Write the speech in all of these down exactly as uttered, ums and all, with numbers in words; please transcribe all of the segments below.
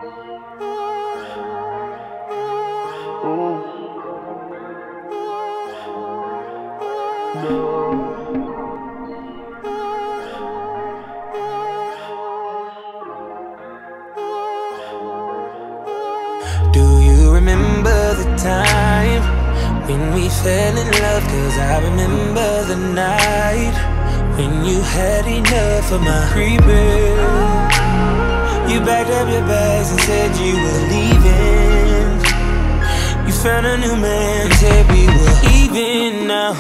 Do you remember the time when we fell in love? Cause I remember the night when you had enough of my creeping. You backed up your bags and said you were leaving. You found a new man and said we were even now.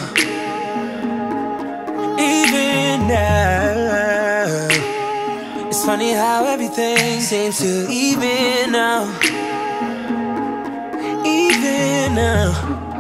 Even now. It's funny how everything seems to even now. Even now.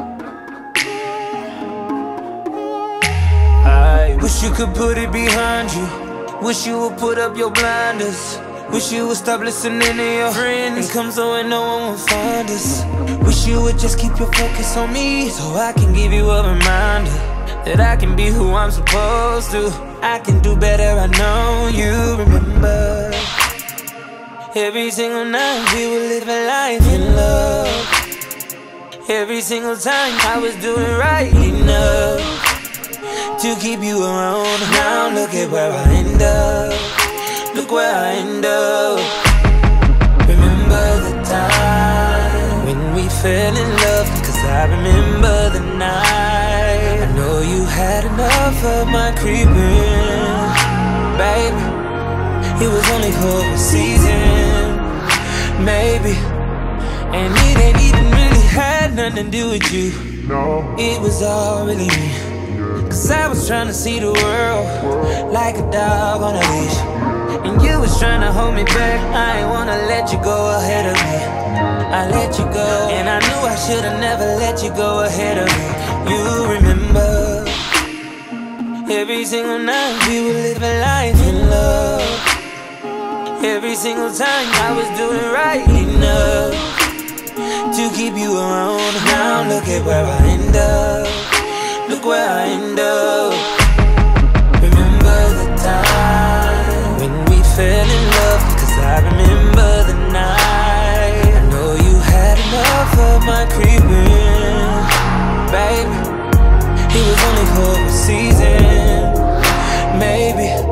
I wish you could put it behind you. Wish you would put up your blinders. Wish you would stop listening to your friends and come so and no one will find us. Wish you would just keep your focus on me, so I can give you a reminder that I can be who I'm supposed to. I can do better, I know you remember. Every single night we were living life in love. Every single time I was doing right enough to keep you around. Now look at where I end up. Look where I end up. Remember the time when we fell in love? Cause I remember the night. I know you had enough of my creeping. Baby, it was only for a season, maybe. And it ain't even really had nothing to do with you. No, it was all really me. Cause I was trying to see the world like a dog on a leash, and you was trying to hold me back. I ain't wanna let you go ahead of me. I let you go, and I knew I should've never let you go ahead of me. You remember, every single night we were living life in love. Every single time I was doing right enough to keep you around. Now look at where I end up. Look where I end up. Remember the time when we fell in love? Cause I remember the night. I know you had enough of my creeping. Baby, it was only for a season, maybe.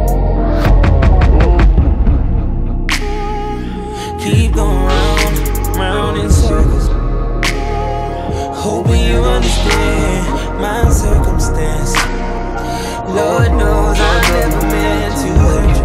Keep going round, round in circles, hoping you understand my circumstance. Lord knows I never meant to hurt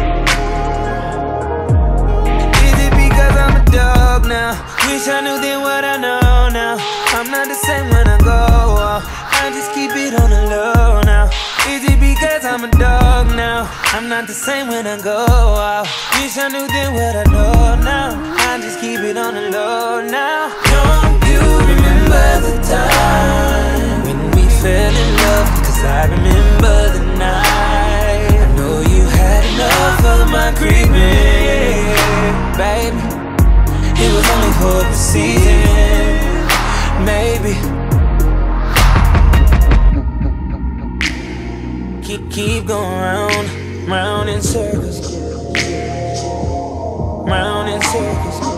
you. Is it because I'm a dog now? Wish I knew then what I know now. I'm not the same when I go out. I just keep it on the low now. Is it because I'm a dog now? I'm not the same when I go out. Wish I knew then what I know now. I just keep it on the low now. Don't you remember the time when we fell in love? Cause I remember the night. I know you had enough of my creeping. Baby, it was only for a season, maybe. Keep, keep going round, round in circles, round in circles.